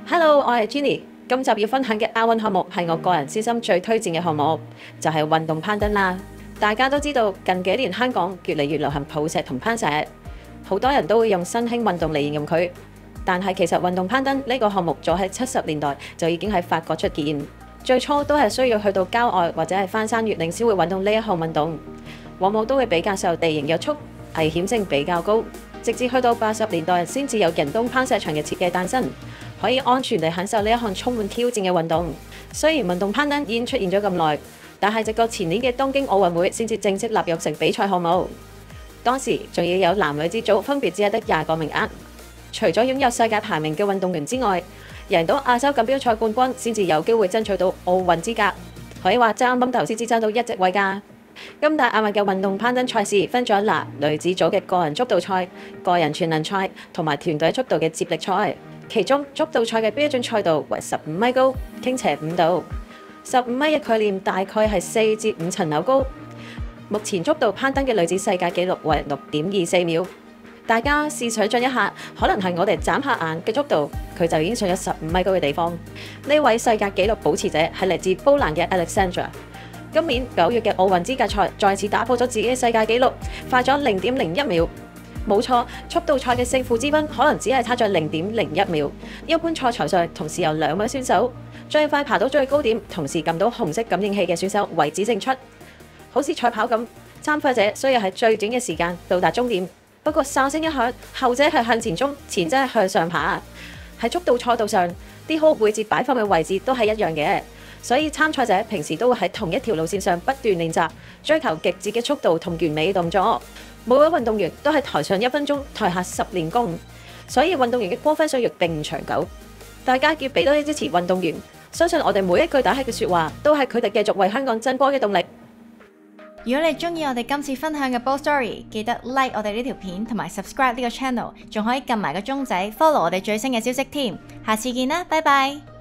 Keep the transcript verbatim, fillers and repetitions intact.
Hello，我係 Jenny。今集要分享嘅亞運項目係我個人私心最推薦嘅項目，就係運動攀登啦。大家都知道近幾年香港越嚟越流行抱石同攀石，好多人都會用新興運動嚟形容佢。但係其實運動攀登呢個項目早喺七十年代就已經喺法國出現，最初都係需要去到郊外或者係翻山越嶺先會揾到呢一項運動，往往都會比較受地形約束，危險性比較高。直至去到八十年代先至有人工攀石場嘅設計誕生，可以安全地享受呢一項充滿挑戰嘅運動。雖然運動攀登已經出現咗咁耐，但係直到前年嘅東京奧運會先至正式納入成比賽項目。當時仲要有男女之組分別只係得廿個名額。除咗擁有世界排名嘅運動員之外，贏到亞洲錦標賽冠軍先至有機會爭取到奧運資格。可以話爭崩頭先至爭到一席位㗎。今屆亞運嘅運動攀登賽事分咗男女子組嘅個人速度賽、個人全能賽同埋團隊速度嘅接力賽。其中速度賽嘅標準賽道為十五米高，傾斜五度。十五米嘅概念大概係四至五層樓高。目前速度攀登嘅女子世界紀錄為六點二四秒。大家試想像一下，可能係我哋眨下眼嘅速度，佢就已經上咗十五米高嘅地方。呢位世界紀錄保持者係嚟自波蘭嘅 Alexandra。今年九月嘅奧運資格賽再次打破咗自己嘅世界紀錄，快咗零點零一秒。冇錯，速度賽嘅勝負之分可能只係差咗零點零一秒。一般賽場上同時有兩位選手，最快爬到最高點，同時撳到紅色感應器嘅選手為止勝出。好似賽跑咁，參賽者需要喺最短嘅時間到達終點。不過哨聲一響，後者係向前衝，前者係向上爬。喺速度賽道上，啲號位置擺放嘅位置都係一樣嘅。所以參賽者平時都會喺同一條路線上不斷練習，追求極致嘅速度同完美嘅動作。每位運動員都喺台上一分鐘，台下十年功，所以運動員嘅光輝歲月並唔長久。大家要俾多啲支持運動員，相信我哋每一句打氣嘅説話，都係佢哋繼續為香港爭光嘅動力。 如果你中意我哋今次分享嘅 Bold Story， 記得 like 我哋呢條片同埋 subscribe 呢個 channel， 仲可以撳埋個鐘仔 follow 我哋最新嘅消息添。下次見啦，拜拜。